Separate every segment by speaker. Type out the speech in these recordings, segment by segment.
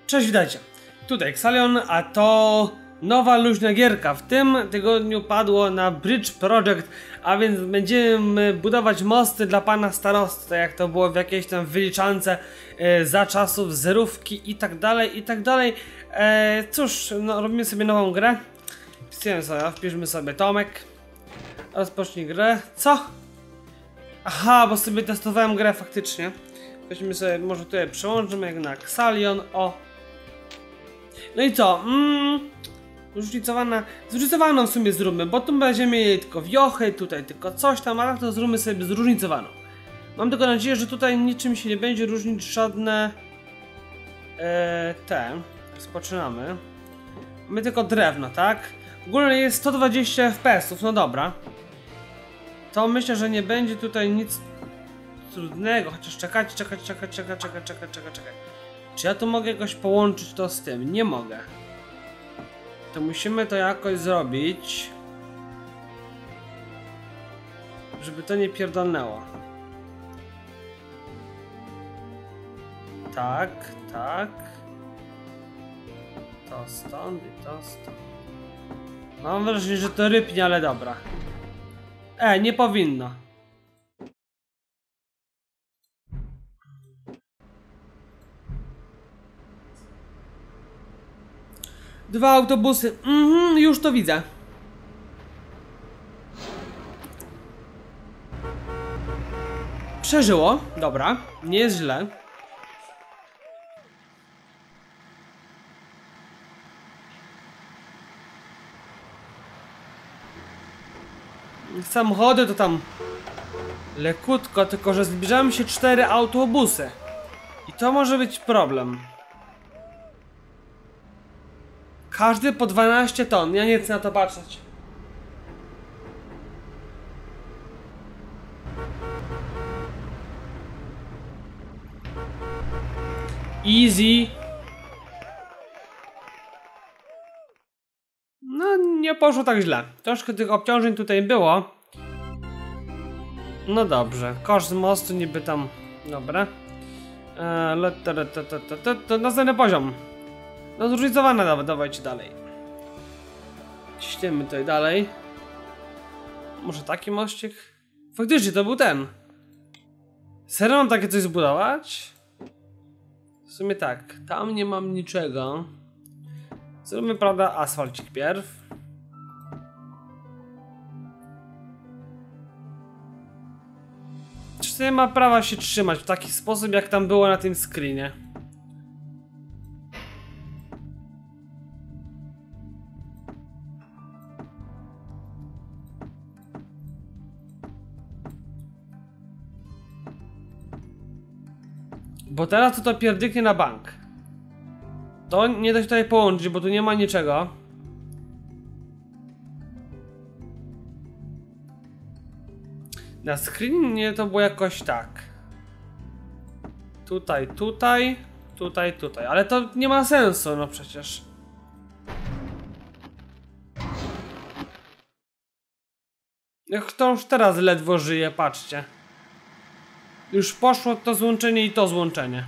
Speaker 1: Cześć, witajcie. Tutaj Xalion, a to nowa luźna gierka. W tym tygodniu padło na Bridge Project, a więc będziemy budować mosty dla pana starosty, tak jak to było w jakiejś tam wyliczance za czasów zerówki i tak dalej, i tak dalej. Cóż, no, robimy sobie nową grę. Wpiszmy sobie Tomek. Rozpocznij grę. Co? Aha, bo sobie testowałem grę faktycznie. Weźmy sobie, może tutaj przełączymy jak na Xalion, o. No i co? Zróżnicowaną w sumie zróbmy, bo tu będziemy mieli tylko wiochy, tutaj tylko coś tam, a tak to zróbmy sobie zróżnicowaną. Mam tylko nadzieję, że tutaj niczym się nie będzie różnić żadne Rozpoczynamy. Mamy tylko drewno, tak? W ogóle jest 120 FPS-ów, no dobra. To myślę, że nie będzie tutaj nic trudnego, chociaż czekać. Czy ja tu mogę jakoś połączyć to z tym? Nie mogę. To musimy to jakoś zrobić, żeby to nie pierdolnęło. Tak. To stąd i to stąd. Mam wrażenie, że to rypnie, ale dobra. Nie powinno. Dwa autobusy. Już to widzę. Przeżyło. Dobra. Nie jest źle. Samochody to tam lekutko, tylko że zbliżają się 4 autobusy. I to może być problem. Każdy po 12 ton. Ja nie chcę na to patrzeć. Easy. No, nie poszło tak źle. Troszkę tych obciążeń tutaj było. No dobrze. Koszt z mostu niby tam... Dobra. Następny poziom. No zróżnicowane, dawajcie dalej. Ciśniemy tutaj dalej. Może taki mościk? Faktycznie to był ten. Serio mam takie coś zbudować? W sumie tak, tam nie mam niczego. Zróbmy, prawda, asfalcik pierw. Czy to nie ma prawa się trzymać w taki sposób, jak tam było na tym screenie? Bo teraz to pierdyknie na bank. To nie da się tutaj połączyć, bo tu nie ma niczego. Na screenie to było jakoś tak. Tutaj. Ale to nie ma sensu, no przecież. Jak to już teraz ledwo żyje, patrzcie. Już poszło to złączenie i to złączenie.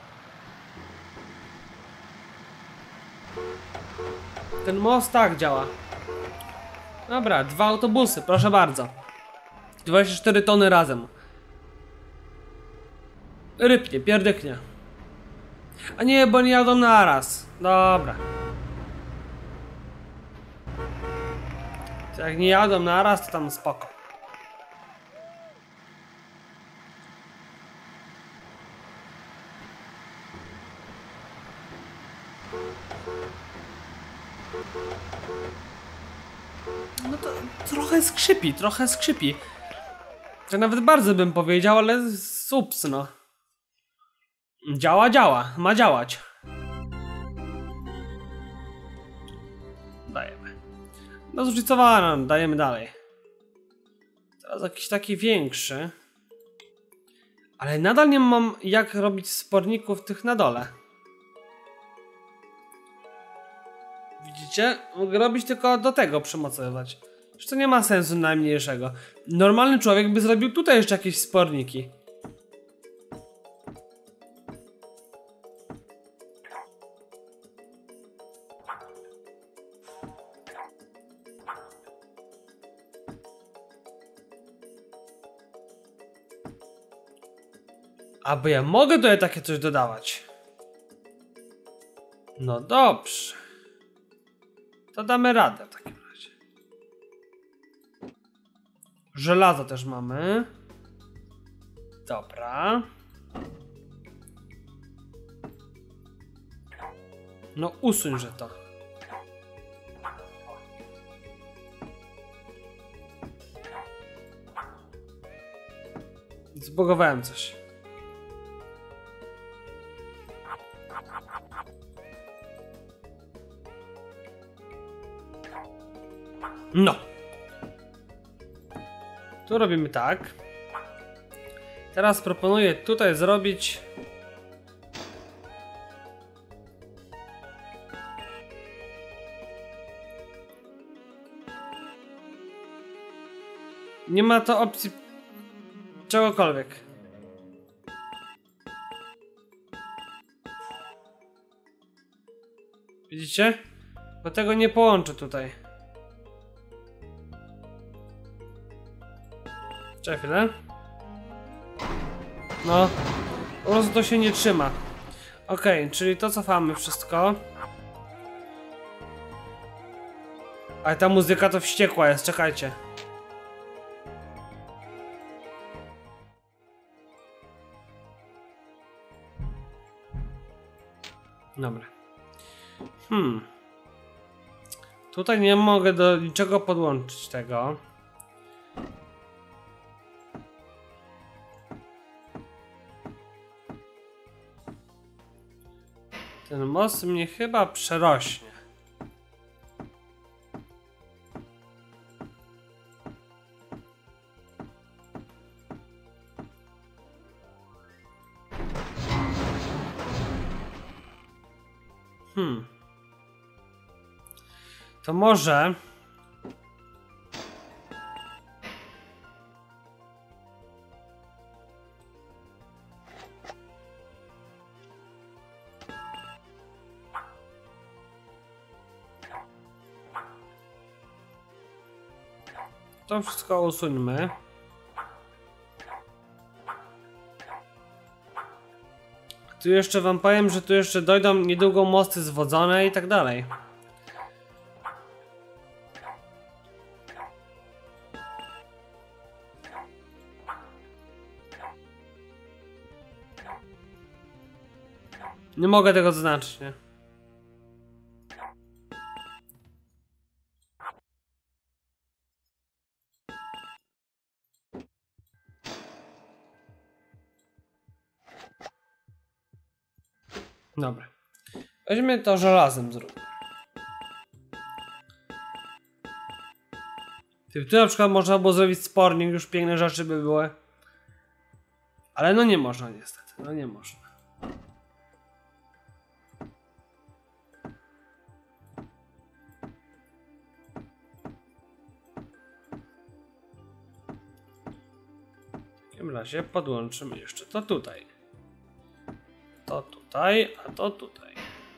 Speaker 1: Ten most tak działa. Dobra, 2 autobusy, proszę bardzo. 24 tony razem. Rypnie, pierdyknie. A nie, bo nie jadą naraz. Dobra. Jak nie jadą naraz, to tam spoko. No to trochę skrzypi. To nawet bardzo bym powiedział, ale sups, no. Działa, ma działać. Dajemy. No zróżnicowane, dajemy dalej. Teraz jakiś taki większy. Ale nadal nie mam jak robić sporników tych na dole. Widzicie? Mogę robić tylko do tego przymocowywać. Już to nie ma sensu najmniejszego. Normalny człowiek by zrobił tutaj jeszcze jakieś sporniki. A bo ja mogę tutaj takie coś dodawać. No dobrze. To damy radę w takim razie. Żelazo też mamy. Dobra. No usuń, że to. Zbugowałem coś. No. Tu robimy tak. Teraz proponuję tutaj zrobić... Nie ma to opcji czegokolwiek. Widzicie? Bo tego nie połączę tutaj. Czekaj chwilę. No. Po prostu to się nie trzyma. Okej, czyli to cofamy wszystko. Ale ta muzyka to wściekła jest, czekajcie. Dobra. Tutaj nie mogę do niczego podłączyć tego. Ten most mnie chyba przerośnie. To może... To wszystko usuńmy. Tu jeszcze wam powiem, że tu jeszcze dojdą niedługo mosty zwodzone i tak dalej. Nie mogę tego zaznaczyć, nie? Dobra. Weźmy to żelazem zróbmy. Tu na przykład można było zrobić spornik, już piękne rzeczy by były. Ale no nie można niestety, no nie można. W takim razie podłączymy jeszcze to tutaj. To tutaj, a to tutaj.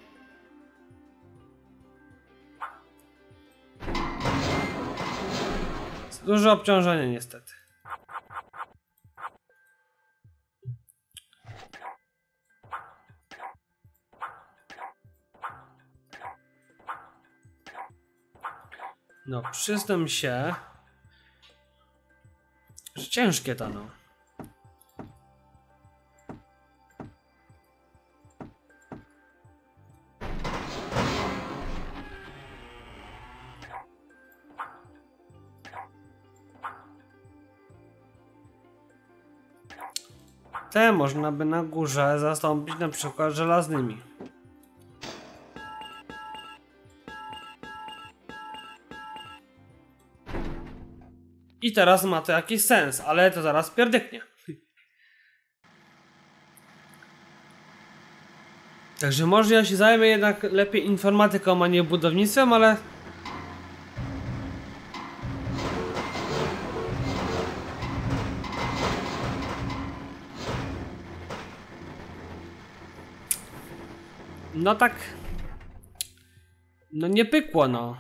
Speaker 1: Duże obciążenie niestety. No, przyznam się, że ciężkie to no. Te można by na górze zastąpić na przykład żelaznymi. I teraz ma to jakiś sens, ale to zaraz pierdyknie. Także może ja się zajmę jednak lepiej informatyką, a nie budownictwem, ale... No tak... No nie pykło no.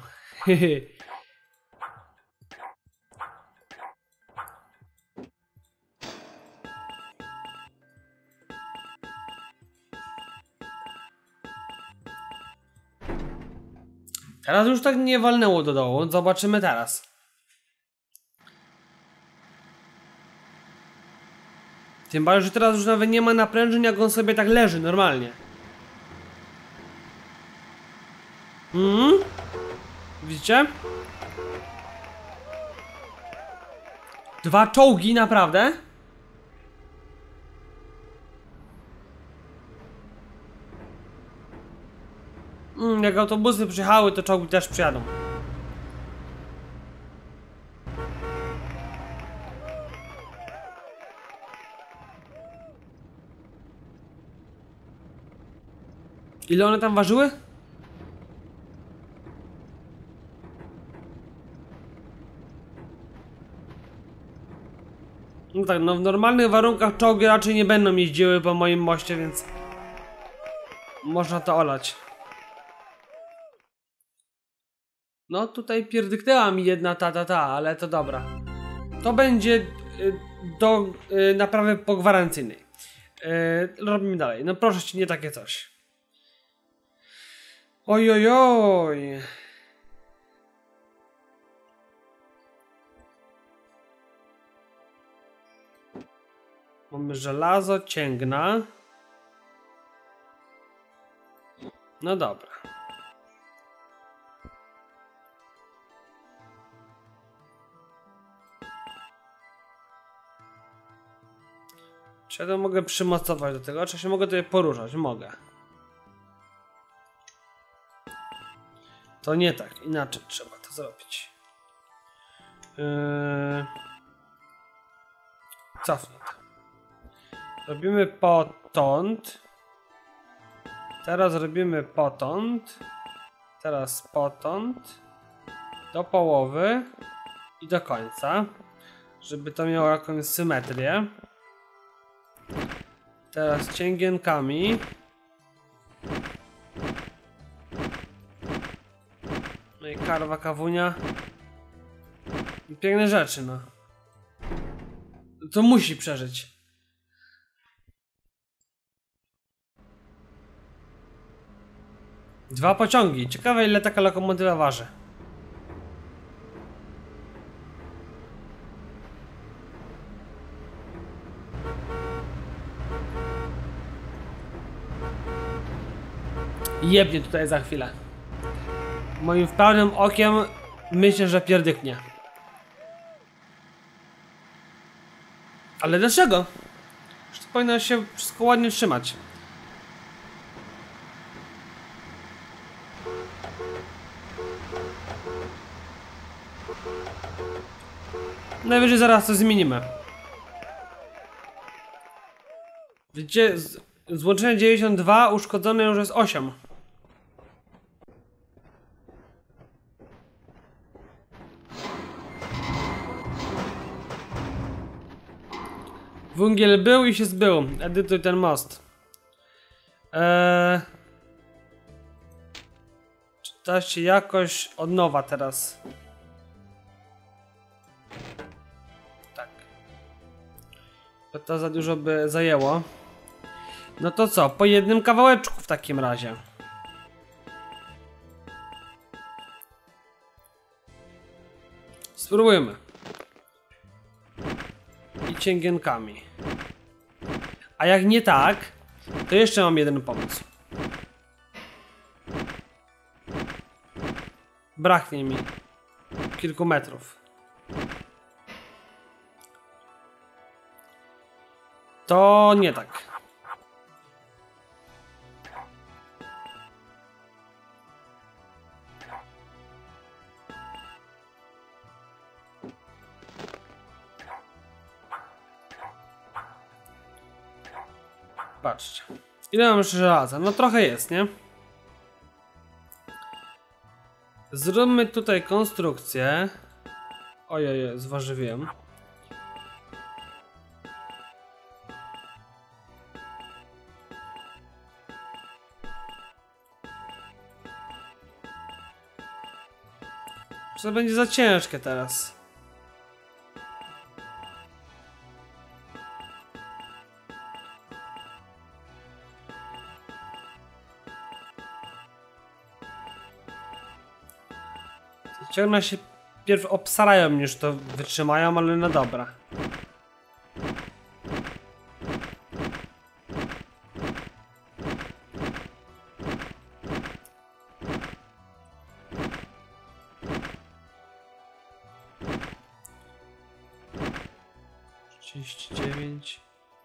Speaker 1: Teraz już tak nie walnęło do dołu. Zobaczymy teraz. Tym bardziej, że teraz już nawet nie ma naprężeń, jak on sobie tak leży normalnie. Widzicie? 2 czołgi, naprawdę? Jak autobusy przyjechały, to czołgi też przyjadą. Ile one tam ważyły? No tak, no w normalnych warunkach czołgi raczej nie będą jeździły po moim moście, więc można to olać. No tutaj pierdyknęła mi jedna ta, ale to dobra. To będzie do naprawy pogwarancyjnej. Robimy dalej. No proszę cię, nie takie coś. Ojojoj. Mamy żelazo, cięgna. No dobra. Czy ja to mogę przymocować do tego? Czy się mogę tutaj poruszać? Mogę. To nie tak, inaczej trzeba to zrobić. Cofnij to. Robimy potąd. Teraz robimy potąd. Teraz potąd. Do połowy. I do końca. Żeby to miało jakąś symetrię. Teraz cięgienkami. No i karwa, kawunia. Piękne rzeczy, no. To musi przeżyć. Dwa pociągi. Ciekawe, ile taka lokomotywa waży. Jebnie tutaj za chwilę. Moim wprawnym okiem myślę, że pierdyknie. Ale dlaczego? Już to powinno się wszystko ładnie trzymać. Najwyżej zaraz to zmienimy. Widzicie, złączenie 92, uszkodzone już jest 8. Węgiel był i się zbył. Edytuj ten most. Czyta się jakoś od nowa teraz. Tak. To za dużo by zajęło. No to co? Po jednym kawałeczku w takim razie. Spróbujmy. I cięgienkami. A jak nie tak, to jeszcze mam jeden pomysł. Braknie mi kilku metrów. To nie tak. Patrzcie. Ile mam jeszcze żelaza? No trochę jest, nie? Zróbmy tutaj konstrukcję. Ojej, zważywiłem. To będzie za ciężkie teraz. Ciągle się pierw obsarają niż to wytrzymają, ale no dobra. Dziewięć.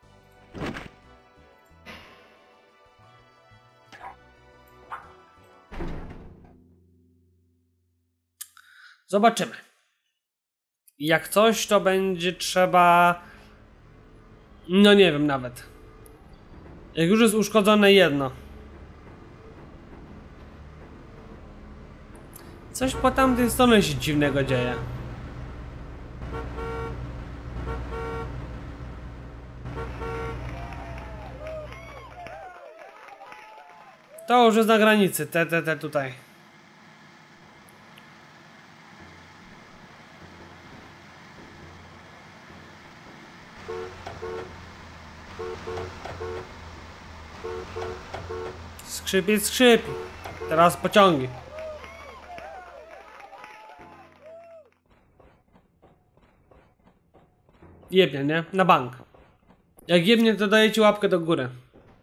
Speaker 1: Zobaczymy. Jak coś, to będzie trzeba... No nie wiem nawet. Jak już jest uszkodzone jedno. Coś po tamtej stronie się dziwnego dzieje. To już jest na granicy, te tutaj. Skrzypi, skrzypi. Teraz pociągi. Jebnie, nie? Na bank. Jak jebnie, to daje ci łapkę do góry.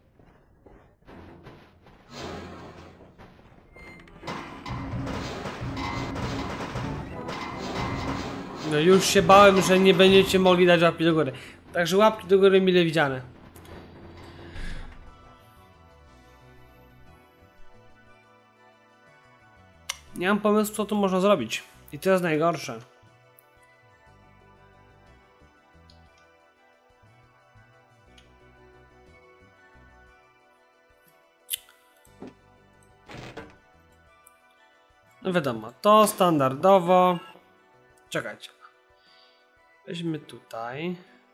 Speaker 1: No już się bałem, że nie będziecie mogli dać łapki do góry. Także łapki do góry mile widziane. Nie mam pomysłu, co tu można zrobić. I to jest najgorsze. No wiadomo, to standardowo. Czekajcie. Weźmy tutaj.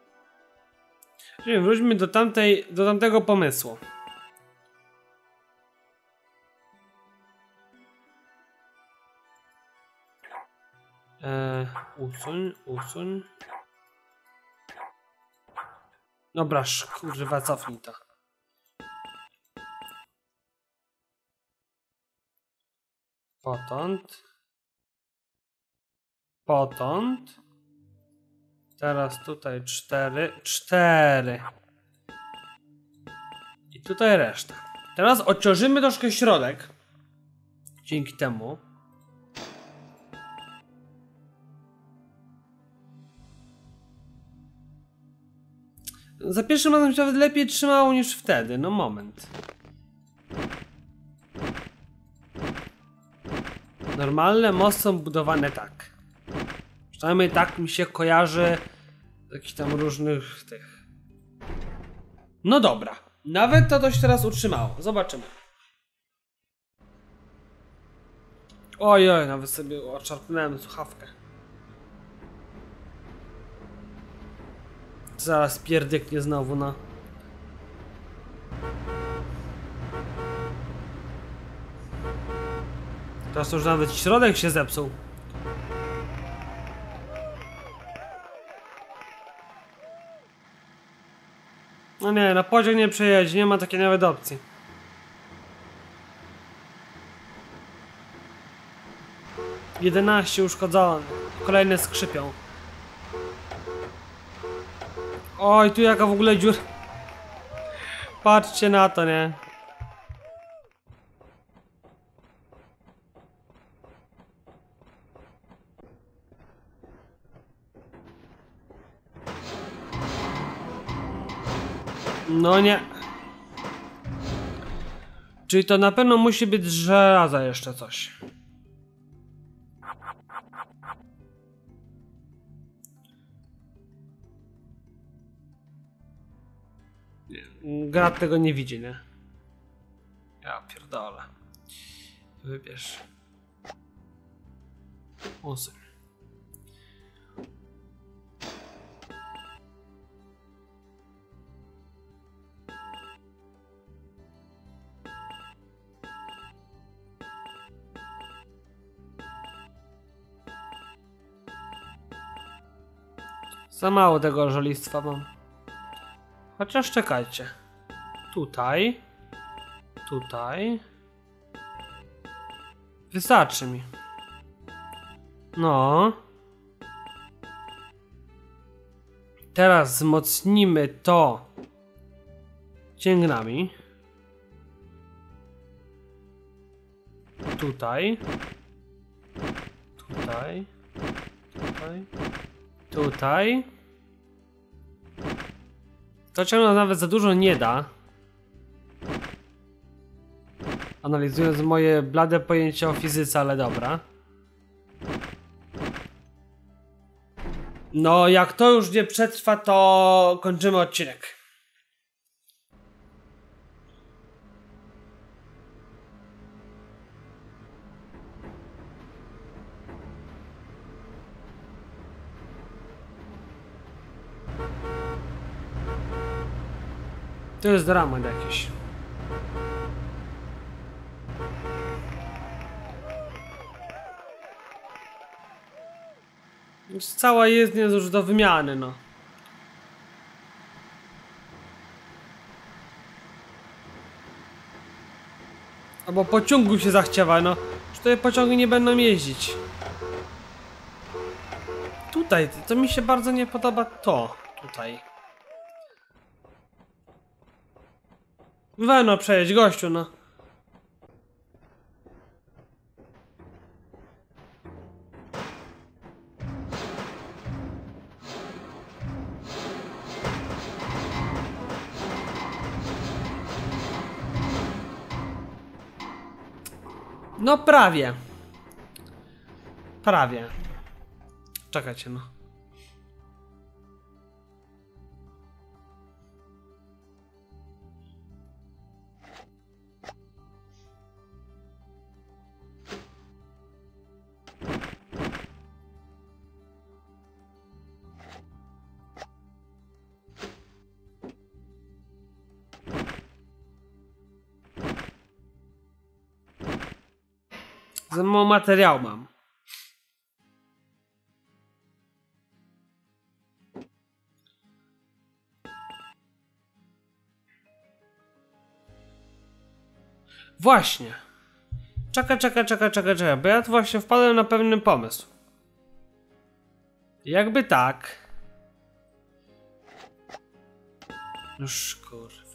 Speaker 1: Wróćmy do tamtego pomysłu. Usuń. Dobra, kurwa, cofnij to. Potąd. Teraz tutaj 4. I tutaj reszta. Teraz odciążymy troszkę środek. Dzięki temu. Za pierwszym razem się nawet lepiej trzymało niż wtedy. No moment. Normalne mosty są budowane tak. Przynajmniej tak mi się kojarzy z jakichś tam różnych tych. No dobra. Nawet to się teraz utrzymało. Zobaczymy. Ojoj, nawet sobie oczarpnąłem słuchawkę. Zaraz pierdyknie znowu, no. Teraz już nawet środek się zepsuł. No nie, na pociąg nie przejedzie, nie ma takiej nawet opcji. Jedenaście uszkodzone. Kolejne skrzypią. Oj, tu jaka w ogóle dziura. Patrzcie na to, nie? No nie. Czyli to na pewno musi być z żelaza jeszcze coś. Gra tego nie widzi, nie? Ja pierdolę. Wybierz. Usuń. Za mało tego żelistwa mam. Chociaż czekajcie. Tutaj. Wystarczy mi. No. Teraz wzmocnimy to cięgnami. Tutaj. Tutaj. Tutaj. Tutaj. To ciągle nawet za dużo nie da. Analizując moje blade pojęcie o fizyce, ale dobra. No, jak to już nie przetrwa, to kończymy odcinek. To jest dramat jakiś. Cała jezdnia jest już do wymiany, no. Albo pociągu się zachciewa, no. Czy te pociągi nie będą jeździć? Tutaj, to mi się bardzo nie podoba to. Tutaj. No przejedź, gościu, no. No prawie. Prawie. Czekajcie, no. Za mało materiału mam. Właśnie. Czekaj, bo ja tu właśnie wpadłem na pewien pomysł. Jakby tak. Noż kurwa.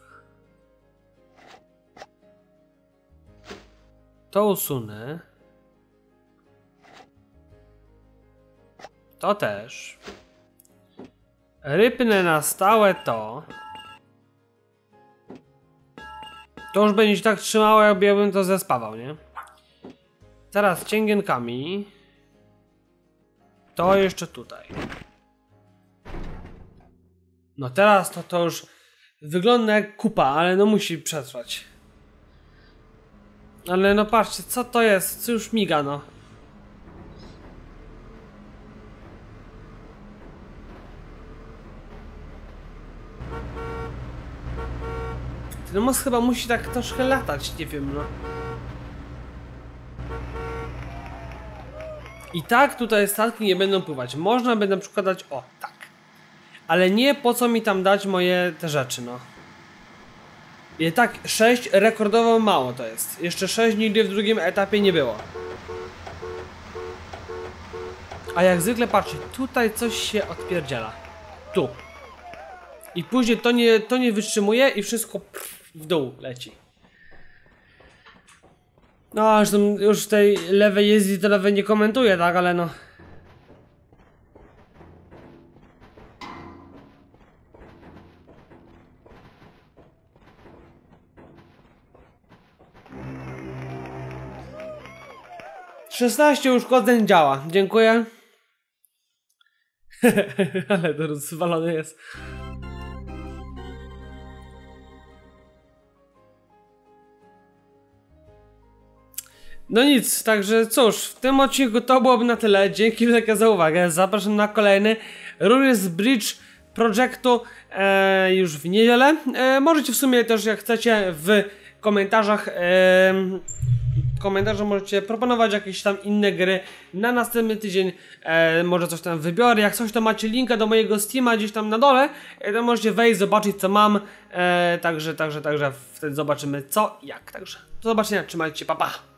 Speaker 1: To usunę. To też. Rypnę na stałe to. To już będzie się tak trzymało, jakbym to zespawał, nie? Teraz cięgienkami. To jeszcze tutaj. No teraz to już wygląda jak kupa, ale no musi przetrwać. Ale no patrzcie, co to jest? Co już miga, no. Ten most chyba musi tak troszkę latać, nie wiem, no. I tak tutaj statki nie będą pływać. Można by na przykład dać, o, tak. Ale nie po co mi tam dać moje te rzeczy, no. I tak 6 rekordowo mało to jest. Jeszcze 6 nigdy w drugim etapie nie było. A jak zwykle patrzcie, tutaj coś się odpierdziela. Tu. I później to nie wytrzymuje i wszystko w dół leci. No, zresztą już tej lewej jezdni to nawet nie komentuję, tak, ale no. Szesnaście uszkodzeń działa, dziękuję. Ale to rozwalone jest. No nic, także cóż, w tym odcinku to byłoby na tyle. Dzięki wielkie za uwagę. Zapraszam na kolejny. Również z Bridge Projectu już w niedzielę. Możecie w sumie też, jak chcecie, w komentarzach możecie proponować jakieś tam inne gry na następny tydzień. Może coś tam wybiorę. Jak coś, to macie linka do mojego Steama gdzieś tam na dole. To możecie wejść, zobaczyć co mam. Także wtedy zobaczymy co, jak. Także do zobaczenia, trzymajcie się, pa pa.